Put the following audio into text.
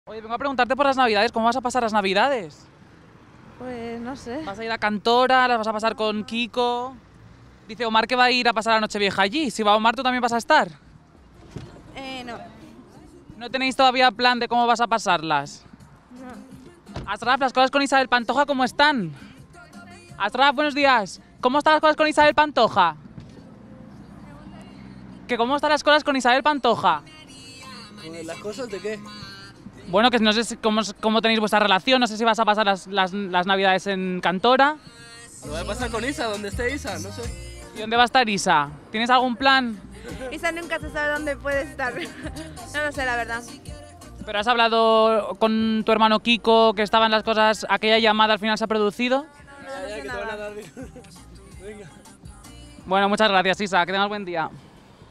Oye, vengo a preguntarte por las Navidades. ¿Cómo vas a pasar las Navidades? Pues no sé. ¿Vas a ir a Cantora? ¿Las vas a pasar con Kiko? Dice Omar que va a ir a pasar la Nochevieja allí. Si va Omar, ¿tú también vas a estar? No. ¿No tenéis todavía plan de cómo vas a pasarlas? No. Asraf, ¿las cosas con Isabel Pantoja cómo están? Asraf, buenos días. ¿Cómo están las cosas con Isabel Pantoja? ¿Que cómo están las cosas con Isabel Pantoja? ¿Las cosas de qué? Bueno, que no sé cómo tenéis vuestra relación, no sé si vas a pasar las Navidades en Cantora. Lo voy a pasar con Isa, donde esté Isa, no sé. ¿Y dónde va a estar Isa? ¿Tienes algún plan? Isa nunca se sabe dónde puede estar. No lo sé, la verdad. ¿Pero has hablado con tu hermano Kiko, que estaban las cosas, aquella llamada al final se ha producido? Ya, que te van a dar. Venga. Bueno, muchas gracias, Isa, que tengas buen día.